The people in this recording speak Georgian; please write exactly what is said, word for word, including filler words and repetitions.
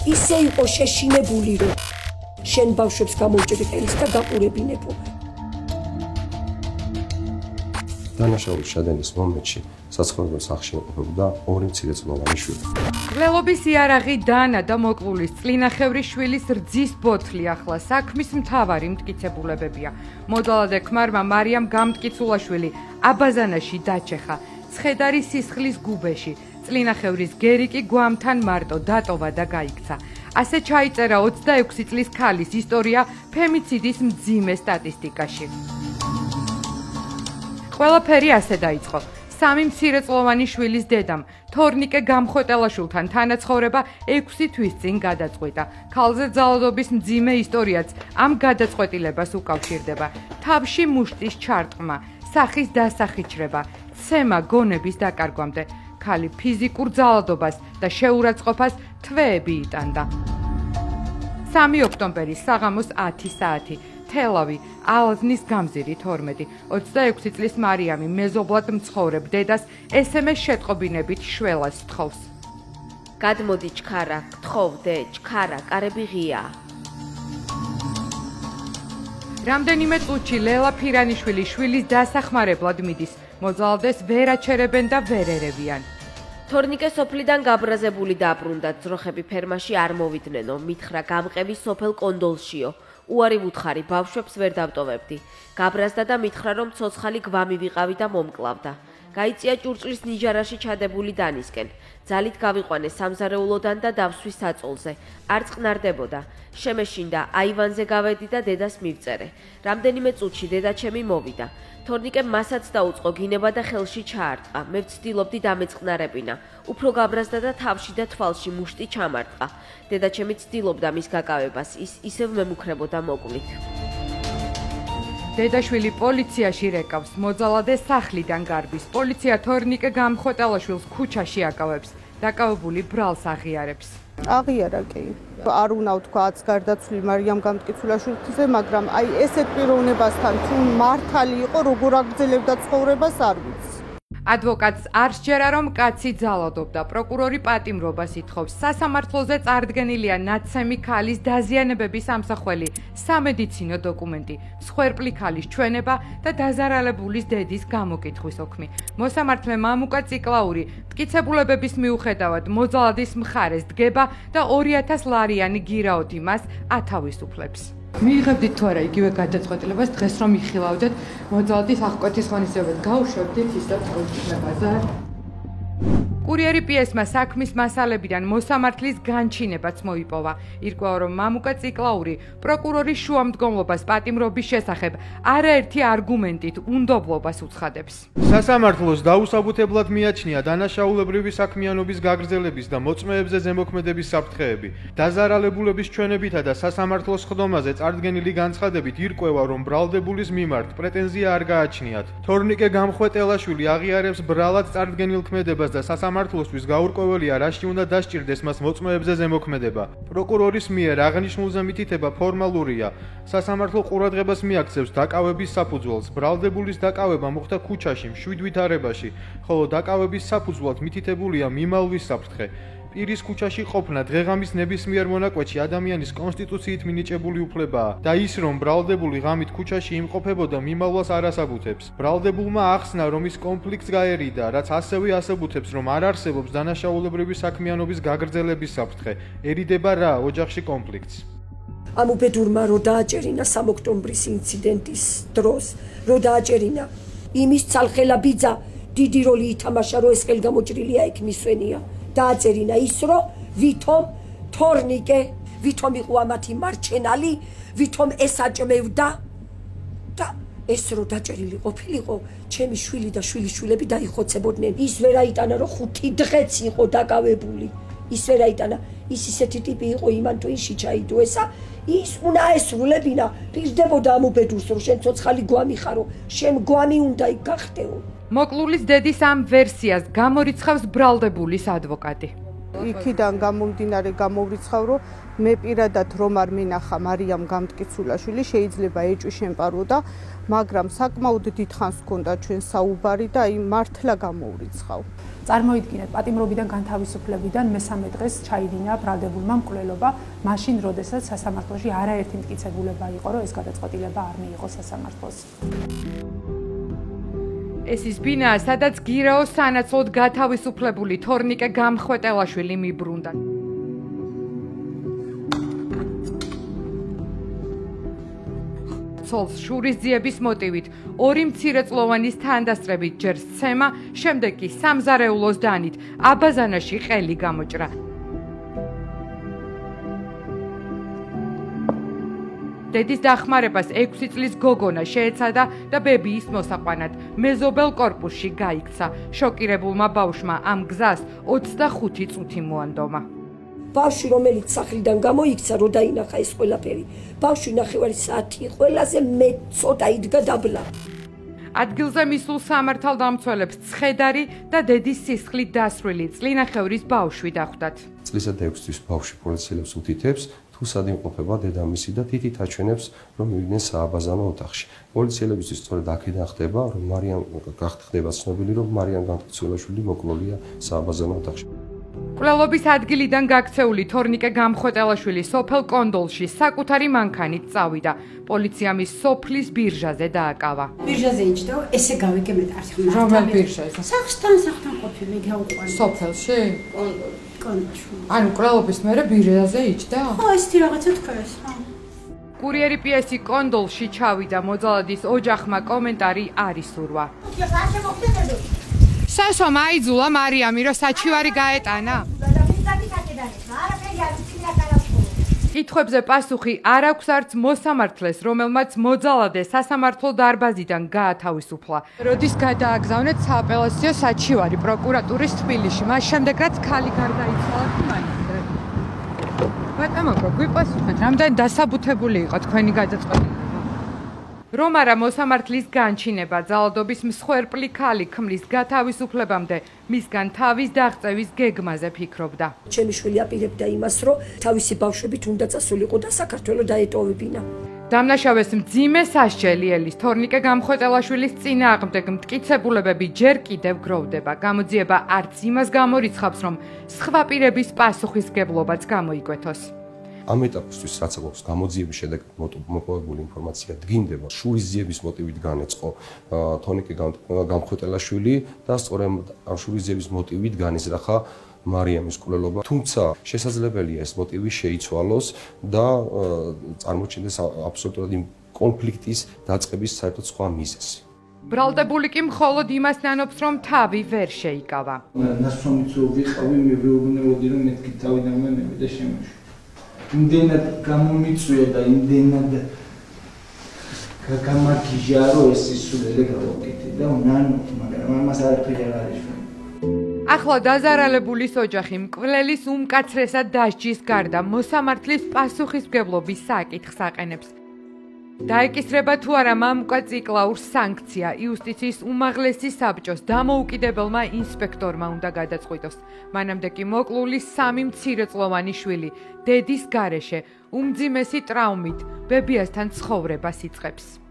ისე იყო შეშინებული, რომ შენ ბავშვებს გამოუჭერი ხელის და გაყურებინებო. დანაშაულის შადენის მომენტში საცხოვრებელ სახლში იმყოფებოდა ორი მცირეწლოვანი შვილი. მკვლელობის იარაღი დანა და მოკლულის წლინახევრის შვილის რძის ბოთლი ახლა საქმის მთავარი მტკიცებულებებია. მოძალადე ქმარმა მარიამ გამტკიცულაშვილი აბაზანაში დაჩეხა, ცხედარი სისხლის გუბეში, წლინახევრის გერი კი გვამთან მარტო დატოვა და გაიქცა. ასე ჩაიწერა ოცდაექვსი წლის ქალის ისტორია ფემიციდის მძიმე სტატისტიკაში. ყველაფერი ასე დაიწყო. სამი მცირეწლოვანი შვილის დედამ, თორნიკე გამხვეტელაშვილთან თანაცხოვრება ექვსი თვის წინ გადაწყვიტა. ქალზე ძალადობის მძიმე ისტორიაც ამ გადაწყვეტილებას უკავშირდება. თავში მუშტის ჩარტყმა, სახის დასახიჩრება, ცემა გონების დაკარგვამდე. ქალი ფიზიკურ ძალადობას და შეურაცხყოფას თვეები იტანდა. სამი ოქტომბერი საღამოს ათი საათი. თელავი, ალაზნის გამზირი თორმეტი, ოცდაექვსი წლის მარიამი მეზობლად მცხოვრებ დედას ესემეს შეტყობინებით შველას თხოვს. გადმოდი ჩქარა, გთხოვ დე, ჩქარა, კარები ღიაა. რამდენიმე წუთში ლელა ფირანიშვილი შვილის დასახმარებლად მიდის. მოძალადეს ვერ აჩერებენ და ვერ ერევიან. თორნიკე სოფლიდან გაბრაზებული დაბრუნდა, ძროხები ფერმაში არ მოვიდნენ, მითხრა გამყევი სოფელ კონდოლშიო. უარი ვუთხარი, ბავშვებს ვერ დავტოვებდი. გაბრაზდა და მითხრა, რომ ცოცხალი გვამი ვიყავი და მომკლავდა. გაიწია ჭურჭლის ნიჟარაში ჩადებული დანისკენ. ძალით გავიყვანე სამზარეულოდან და დავსვი საწოლზე. არ წყნარდებოდა. შემეშინდა, აივანზე გავედი და დედას მივწერე. რამდენიმე წუთში დედაჩემი მოვიდა. თორნიკე მასაც დაუწყო გინება და ხელში ჩაარტყა. მე ვცდილობდი დამეწყნარებინა. უფრო გაბრაზდა და თავში და თვალში მუშტი ჩამარტყა. დედაჩემი ცდილობდა მის გაკავებას, ის ისევ მემუქრებოდა მოკლით. დედაშვილი პოლიციაში რეკავს, მოძალადე სახლიდან გარბის. პოლიცია თორნიკე გამხვეტელაშვილს ქუჩაში აკავებს. დაკავებული ბრალს აღიარებს. აღიარა კი. არ უნდა ვთქვაც გარდაცვლილი მარიამ გამტკიცულაშვილზე, მაგრამ აი ესეთ პიროვნებასთან თუ მართალი იყო, როგორ აგრძელებდა ცხოვრებას არ ვიცი. ადვოკატს არ სჯერა, რომ კაცი ძალადობდა. პროკურორი პატიმრობას ითხოვს. სასამართლოზე წარდგენილია ნაცემი ქალის დაზიანებების ამსახველი, სამედიცინო დოკუმენტი, მსხვერპლი ქალის ჩვენება და დაზარალებულის დედის გამოკითხვის ოქმი. მოსამართლე მამუკა ციკლაური მტკიცებულებების მიუხედავად მოძალადის მხარეს დგება და ორი ათას ლარიანი გირაოთი მას ათავისუფლებს. მიიღებდით თუ არა იგივე გადაწყვეტილებას დღეს რომ იხილავდეთ მოძალადის აღკვეთის ღონისძიებაზე გავუშვებდით ისევ თავისუფლებაზე. კურიერი პიესმა საქმის მასალებიდან მოსამართლის განჩინებაც მოიპოვა. ირკვევა, რომ მამუკა ციკლაური პროკურორის შუამდგომლობას პატიმრობის შესახებ არაერთი არგუმენტით უნდობლობას უცხადებს. სასამართლოს დაუსაბუთებლად მიაჩნია დანაშაულებრივი საქმიანობის გაგრძელების და მოწმეებზე ზემოქმედების საფრთხეები. დაზარალებულების ჩვენებითა და სასამართლოს ხდომაზე წარდგენილი განცხადებით ირკვევა, რომ ბრალდებულის მიმართ პრეტენზია არ გააჩნიათ. თორნიკე გამხვეტელაშვილი აღიარებს ბრალად წარდგენილ ქმედებას და სასამართლოსთვის გაურკვეველია, რაში უნდა დასჭირდეს მას მოწმეებზე ზემოქმედება. პროკურორის მიერ აღნიშნულზე მითითება ფორმალურია. სასამართლო ყურადღებას მიაქცევს დაკავების საფუძველს. ბრალდებულის დაკავება მოხდა ქუჩაში, მშვიდ ვითარებაში, ხოლო დაკავების საფუძვლად მითითებულია მიმალვის საფრთხე. პირის ქუჩაში ყოფნა დღეღამის ნებისმიერ მონაკვეთში ადამიანის კონსტიტუციით მინიჭებული უფლებაა და ის, რომ ბრალდებული ღამით ქუჩაში იმყოფებოდა, მიმალვას არ ასაბუთებს. ბრალდებულმა ახსნა, რომ ის კონფლიქტს გაერიდა, რაც ასევე ასაბუთებს, რომ არ არსებობს დანაშაულებრივი საქმიანობის გაგრძელების საფრთხე. ერიდება რა ოჯახში კონფლიქტს. ამ უბედურმა რო დააჭერინა სამ ოქტომბრის ინციდენტის დროს, რო დააჭერინა იმის ცალხელა ბიძა დიდი როლი ითამაშა, რომ ეს ხელგამოჭრილია იქ მისვენია. დააწერინა ის, რომ ვითომ თორნიკე, ვითომ იყო ამათი მარჩენალი, ვითომ ეს აჭმევდა და ეს რო დაჭერილი ყოფილიყო, ჩემი შვილი და შვილიშვილები დაიხოცებოდნენ. ის ვერ აიტანა, რომ ხუთი დღეც იყო დაკავებული. ის ვერ აიტანა, ის ისეთი ტიპი იყო იმან ტვინში ჩაიდო ესა, ის უნდა ესრულებინა, პირდებოდა ამ უბედურს, რომ შენ ცოცხალი გვამი ხარო, შენ გვამი უნდა იქ გახდეო. მოკლულის დედის ამ ვერსიას გამორიცხავს ბრალდებულის ადვოკატი. იქიდან გამომდინარე გამოვრიცხავ, რომ მე პირადად რომ არ მინახა მარიამ გამტკიცულაშვილი, შეიძლება ეჭვი შემპარვოდა, მაგრამ საკმაოდ დიდხანს ჰქონდა ჩვენ საუბარი და აი მართლა გამოვრიცხავ. წარმოიდგინეთ, პატიმრობიდან განთავისუფლებიდან მესამე დღეს ჩაიდინა ბრალდებულმა მკვლელობა, მაშინ, როდესაც სასამართლოში არაერთი მტკიცებულება იყო, რომ ეს გადაწყვეტილება არ მიიღო სასამართლოს. ეს ის ბინაა, სადაც გირაოს სანაცვლოდ გათავისუფლებული თორნიკე გამხვეტელაშვილი მიბრუნდა. ცოლს შურისძიების მოტივით, ორი მცირეწლოვანის თანდასწრებით ჯერ სცემა, შემდეგ კი სამზარეულოს დანით, აბაზანაში ყელი გამოჭრა. დედის დახმარებას ექვსი წლის გოგონა შეეცადა და ბებიის მოსაყვანად მეზობელ კორპუსში გაიქცა. შოკირებულმა ბავშვმა ამ გზას ოცდახუთი წუთი მოანდომა. ბავშვი, რომელიც სახლიდან გამოიქცა, რო დაინახა ეს ყველაფერი, ბავშვი ნახევარი საათი ყველაზე მეტ ცოტა იდგა დაბლა. ადგილზე მისულ სამართალდამცველებს ცხედარი და დედის სისხლით დასრული წლინახევრის ბავშვი დახვდათ. წლისა და ექვსი თვის ბავშვი პოლიციელებს უთითებს, თუ სად იმყოფება დედამისი და თითით აჩვენებს, რომ მივიდნენ სააბაზანო ოთახში. პოლიციელებისთვის სწორედ აქედან ხდება, რომ მარიამ გახდება ცნობილი, რომ მარიამ გამტკიცულაშვილი მოკლულია სააბაზანო ოთახში. მკვლელობის ადგილიდან გაქცეული თორნიკე გამხვეტელაშვილი სოფელ კონდოლში საკუთარი მანქანით წავიდა. პოლიციამ ის სოფლის ბირჟაზე დააკავა. ბირჟაზე იჯდა, ესე გავიგებთ არც ხმა. რომელ ბირჟაზე? სახსთან, სახთან ყოფილი, გაუყვანი. სოფელში? კონდოლში. ანუ მკვლელობის მერე ბირჟაზე იჯდა? ხო, ესეთი რაღაცა თქვეს, ხო. კურიერი პიესი კონდოლში ჩავიდა, მოძალადის ოჯახმა კომენტარი არ ისურვა. სასო მაიძულა მარიამი, რომ საჩივარი გაეტანა? კითხვებზე პასუხი არ აქვს არც მოსამართლეს, რომელმაც მოძალადე სასამართლო დარბაზიდან გაათავისუფლა. როდის გადააგზავნეთ სააპელაციო საჩივარი პროკურატურის თბილისში, მას შემდეგ რაც ქალი გარდაიცვალა თუმანამდე. ბატონო, გვიპასუხეთ, რამდენი დასაბუთებული იყო თქვენი გადაწყვეტილება? რომ არა მოსამართლის განჩინება ძალადობის მსხვერპლი ქალი ქმრის გათავისუფლებამდე მისგან თავის დაღწევის გეგმაზე ფიქრობდა. ჩემი შვილი აპირებდა იმას, რომ თავისი ბავშვებით უნდა წასულიყო და საქართველოს დაეტოვებინა. დამნაშავეს მძიმე სასჯელი ელის თორნიკე გამხვეტელაშვილის წინააღმდეგ მტკიცებულებები ჯერ კიდევ გროვდება. გამოძიება არც იმას გამორიცხავს, რომ სხვა პირების პასუხისგებლობაც გამოიკვეთოს. ამ ეტაპისთვის, რაც აქვს გამოძიების შედეგად მოპოვებული ინფორმაცია დგინდება, შურისძიების მოტივით განეწყო თორნიკე გამხვეტელაშვილი და სწორედ ამ შურისძიების მოტივით განიზრახა მარიამის მკვლელობა. თუმცა შესაძლებელია ეს მოტივი შეიცვალოს და წარმოჩინდეს აბსოლუტურად იმ კონფლიქტის დაწყების საერთოდ სხვა მიზეზი. ბრალდებული კი მხოლოდ იმას ნანობს, რომ თავი ვერ შეიკავა. ნასწრომიც ვიყავი, მე ვეუბნებოდი, რომ მეთქი თავიდან მემები და შემოშ. იმდენად გამომიწვია და იმდენად გამარჯია, რომ ეს სისულელე გავაკეთე და ნანო, მაგრამ ამას არაფერი არ არის. ახლა დაზარალებულის ოჯახი მკვლელის უმკაცრესად დასჯის გარდა მოსამართლის პასუხისმგებლობის საკითხს აყენებს. დაეკისრება თუ არა მამუკა ციკლაურს სანქცია იუსტიციის უმაღლესი საბჭოს დამოუკიდებელმა ინსპექტორმა უნდა გადაწყვიტოს. მანამდე კი მოკლული სამი მცირეწლოვანი შვილი დედის გარეშე უმძიმესი ტრაუმით ბებიასთან ცხოვრებას იწყებს.